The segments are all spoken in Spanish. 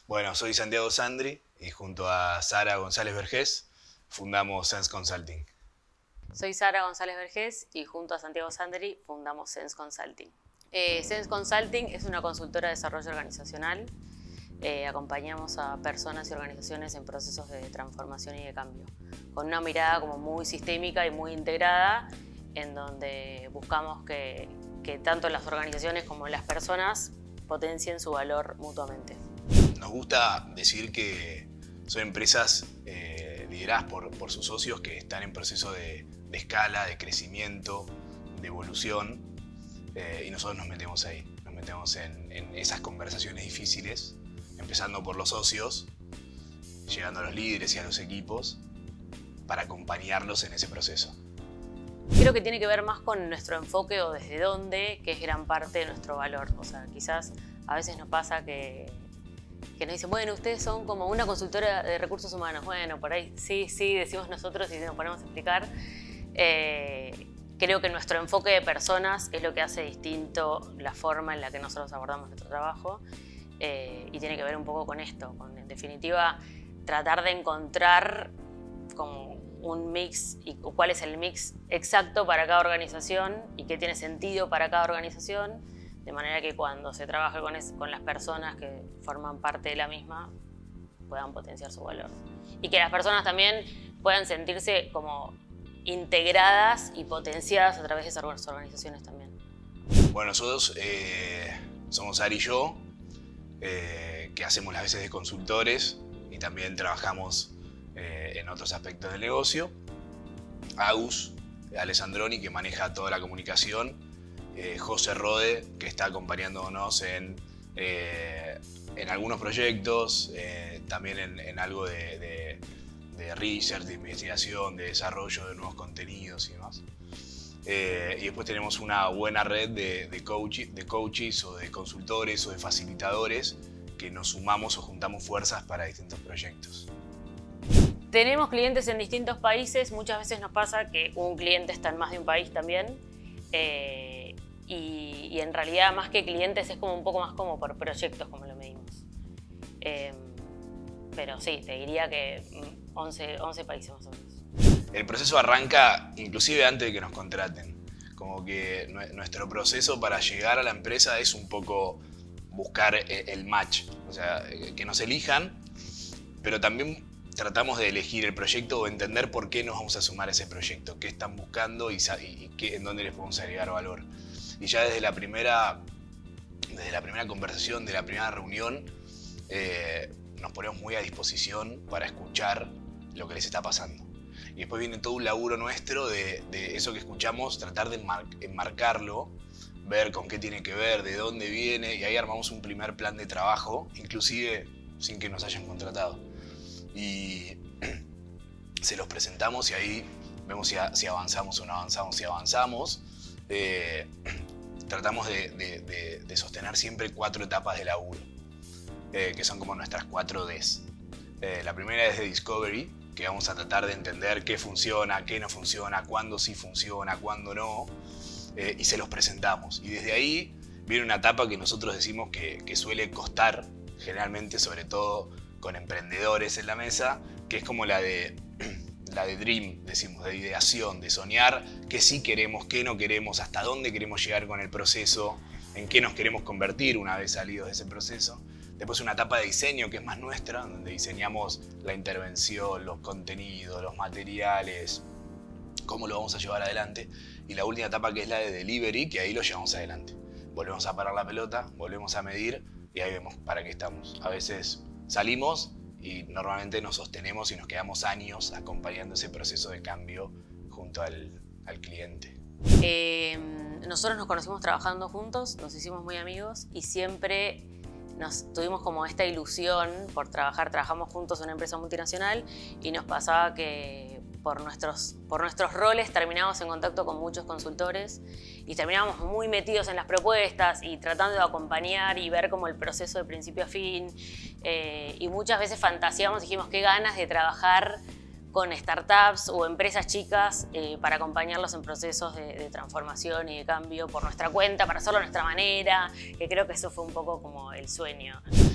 Bueno, soy Santiago Sandri y junto a Sara González Vergés fundamos Sense Consulting. Soy Sara González Vergés y junto a Santiago Sandri fundamos Sense Consulting. Sense Consulting es una consultora de desarrollo organizacional. Acompañamos a personas y organizaciones en procesos de transformación y de cambio, con una mirada como muy sistémica y muy integrada, en donde buscamos que tanto las organizaciones como las personas potencien su valor mutuamente. Nos gusta decir que son empresas lideradas por sus socios que están en proceso de escala, de crecimiento, de evolución, y nosotros nos metemos ahí, nos metemos en esas conversaciones difíciles, empezando por los socios, llegando a los líderes y a los equipos, para acompañarlos en ese proceso. Creo que tiene que ver más con nuestro enfoque o desde dónde, que es gran parte de nuestro valor. O sea, quizás a veces nos pasa que nos dicen, bueno, ustedes son como una consultora de recursos humanos. Bueno, por ahí sí, decimos nosotros y nos ponemos a explicar. Creo que nuestro enfoque de personas es lo que hace distinto la forma en la que nosotros abordamos nuestro trabajo, y tiene que ver un poco con esto, con, en definitiva, tratar de encontrar como un mix y cuál es el mix exacto para cada organización y qué tiene sentido para cada organización, de manera que cuando se trabaje con las personas que forman parte de la misma puedan potenciar su valor. Y que las personas también puedan sentirse como integradas y potenciadas a través de esas organizaciones también. Bueno, nosotros somos Ari y yo, que hacemos las veces de consultores y también trabajamos en otros aspectos del negocio. Agus Alessandroni, que maneja toda la comunicación. José Rode, que está acompañándonos en algunos proyectos, también en algo de research, de investigación, de desarrollo de nuevos contenidos y demás. Y después tenemos una buena red de coaches o de consultores o de facilitadores que nos sumamos o juntamos fuerzas para distintos proyectos. Tenemos clientes en distintos países. Muchas veces nos pasa que un cliente está en más de un país también. Y en realidad, más que clientes, es como un poco más como por proyectos, como lo medimos. Pero sí, te diría que 11 países más o menos. El proceso arranca inclusive antes de que nos contraten. Como que nuestro proceso para llegar a la empresa es un poco buscar el match. O sea, que nos elijan, pero también tratamos de elegir el proyecto o entender por qué nos vamos a sumar a ese proyecto, qué están buscando y en dónde les podemos agregar valor. Y ya desde la primera conversación, de la primera reunión, nos ponemos muy a disposición para escuchar lo que les está pasando. Y después viene todo un laburo nuestro de eso que escuchamos, tratar de enmarcarlo, ver con qué tiene que ver, de dónde viene, y ahí armamos un primer plan de trabajo, inclusive sin que nos hayan contratado. Y se los presentamos y ahí vemos si avanzamos o no avanzamos. Si avanzamos, tratamos de sostener siempre 4 etapas de laburo, que son como nuestras 4 Ds. La primera es de Discovery, que vamos a tratar de entender qué funciona, qué no funciona, cuándo sí funciona, cuándo no, y se los presentamos. Y desde ahí viene una etapa que nosotros decimos que suele costar, generalmente, sobre todo con emprendedores en la mesa, que es como la de Dream, decimos, de ideación, de soñar qué sí queremos, qué no queremos, hasta dónde queremos llegar con el proceso, en qué nos queremos convertir una vez salidos de ese proceso. Después una etapa de diseño que es más nuestra, donde diseñamos la intervención, los contenidos, los materiales, cómo lo vamos a llevar adelante. Y la última etapa, que es la de delivery, que ahí lo llevamos adelante. Volvemos a parar la pelota, volvemos a medir y ahí vemos para qué estamos. A veces salimos y normalmente nos sostenemos y nos quedamos años acompañando ese proceso de cambio junto al cliente. Nosotros nos conocimos trabajando juntos, nos hicimos muy amigos y siempre tuvimos como esta ilusión por trabajamos juntos en una empresa multinacional y nos pasaba que por nuestros roles terminábamos en contacto con muchos consultores y terminábamos muy metidos en las propuestas y tratando de acompañar y ver como el proceso de principio a fin, y muchas veces fantaseamos, dijimos qué ganas de trabajar con startups o empresas chicas para acompañarlos en procesos de transformación y de cambio por nuestra cuenta, para hacerlo a nuestra manera, que creo que eso fue un poco como el sueño.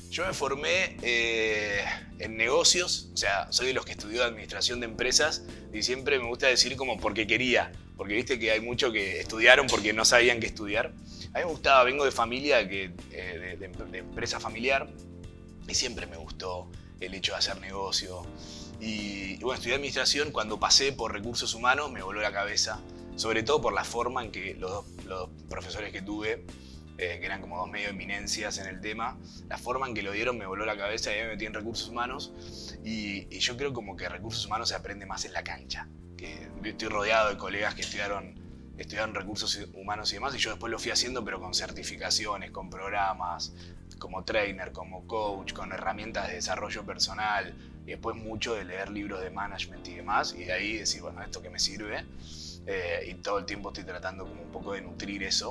Yo me formé en negocios, o sea, soy de los que estudió administración de empresas y siempre me gusta decir como porque quería, porque viste que hay muchos que estudiaron porque no sabían qué estudiar. A mí me gustaba, vengo de familia, de empresa familiar y siempre me gustó el hecho de hacer negocio. Y bueno, estudié administración, cuando pasé por recursos humanos me voló la cabeza, sobre todo por la forma en que los profesores que tuve, que eran como dos medio eminencias en el tema, la forma en que lo dieron me voló la cabeza y me metí en recursos humanos y yo creo como que recursos humanos se aprende más en la cancha. Que estoy rodeado de colegas que estudiaron recursos humanos y demás y yo después lo fui haciendo pero con certificaciones, con programas, como trainer, como coach, con herramientas de desarrollo personal y después mucho de leer libros de management y demás y de ahí decir, bueno, esto que me sirve y todo el tiempo estoy tratando como un poco de nutrir eso.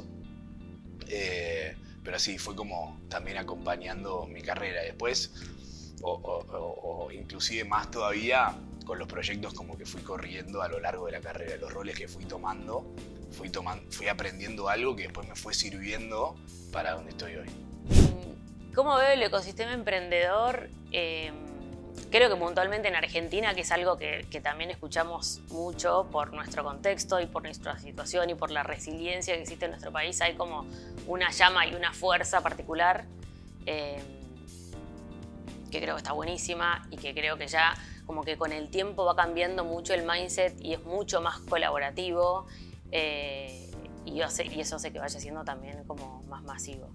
Pero sí, fue como también acompañando mi carrera. Después, o inclusive más todavía, con los proyectos como que fui corriendo a lo largo de la carrera, los roles que fui tomando, fui aprendiendo algo que después me fue sirviendo para donde estoy hoy. ¿Cómo veo el ecosistema emprendedor? Creo que puntualmente en Argentina, que es algo que también escuchamos mucho por nuestro contexto y por nuestra situación y por la resiliencia que existe en nuestro país, hay como una llama y una fuerza particular que creo que está buenísima y que creo que ya como que con el tiempo va cambiando mucho el mindset y es mucho más colaborativo y eso hace que vaya siendo también como más masivo.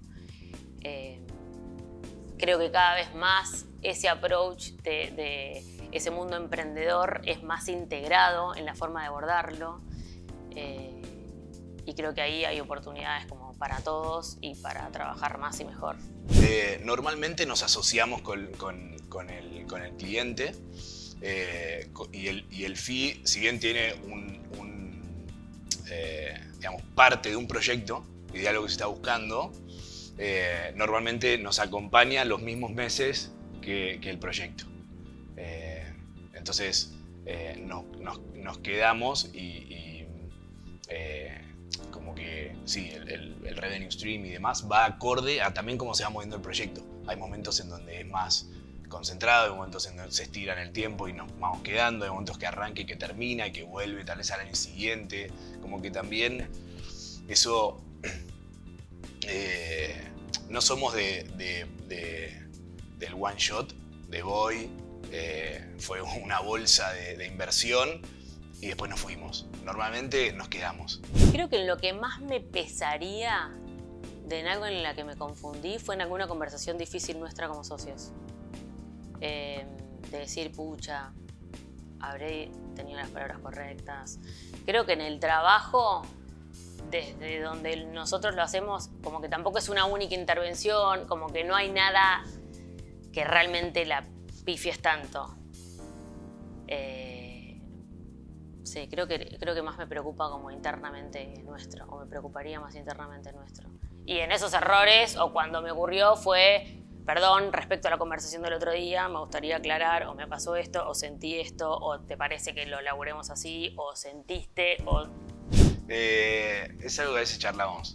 Creo que cada vez más ese approach de ese mundo emprendedor es más integrado en la forma de abordarlo y creo que ahí hay oportunidades como para todos y para trabajar más y mejor. Normalmente nos asociamos con el cliente y el fee, si bien tiene digamos, parte de un proyecto y de algo que se está buscando, normalmente nos acompaña los mismos meses que el proyecto. Entonces nos quedamos y como que sí, el revenue stream y demás va acorde a también cómo se va moviendo el proyecto. Hay momentos en donde es más concentrado, hay momentos en donde se estira en el tiempo y nos vamos quedando, hay momentos que arranca y que termina y que vuelve tal vez al año siguiente. Como que también eso... no somos del one shot, de voy, fue una bolsa de inversión y después nos fuimos. Normalmente nos quedamos. Creo que lo que más me pesaría en algo en la que me confundí fue en alguna conversación difícil nuestra como socios. De decir, pucha, habré tenido las palabras correctas. Creo que en el trabajo, desde donde nosotros lo hacemos, como que tampoco es una única intervención, como que no hay nada que realmente la pifies tanto. Sí, creo que más me preocupa como internamente nuestro, o me preocuparía más internamente nuestro. Y en esos errores, o cuando me ocurrió, fue, perdón, respecto a la conversación del otro día, me gustaría aclarar, o me pasó esto, o sentí esto, o te parece que lo elaboremos así, o sentiste, o... Es algo que a veces charlamos.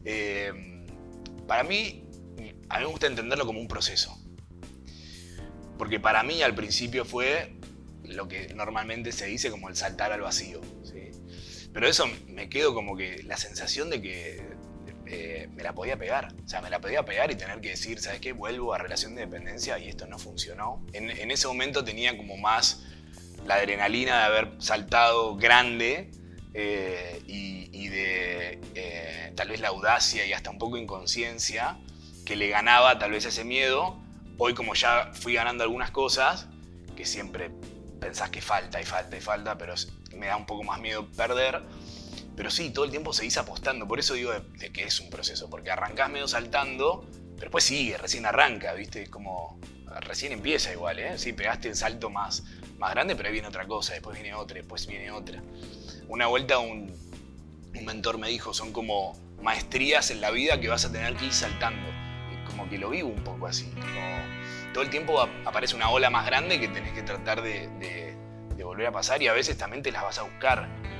Para mí, a mí me gusta entenderlo como un proceso. Porque para mí al principio fue lo que normalmente se dice como el saltar al vacío, ¿sí? Pero eso me quedo como que la sensación de que me la podía pegar. O sea, me la podía pegar y tener que decir, ¿sabes qué? Vuelvo a relación de dependencia y esto no funcionó. En ese momento tenía como más la adrenalina de haber saltado grande y de tal vez la audacia y hasta un poco inconsciencia que le ganaba tal vez ese miedo. Hoy como ya fui ganando algunas cosas, que siempre pensás que falta, pero me da un poco más miedo perder. Pero sí, todo el tiempo seguís apostando, por eso digo de que es un proceso, porque arrancás medio saltando, pero después sigue, recién arranca, ¿viste? Como recién empieza igual, ¿eh? Sí, pegaste el salto más grande, pero ahí viene otra cosa, después viene otra, después viene otra. Una vuelta un mentor me dijo, son como maestrías en la vida que vas a tener que ir saltando. Y como que lo vivo un poco así, como todo el tiempo aparece una ola más grande que tenés que tratar de volver a pasar y a veces también te las vas a buscar.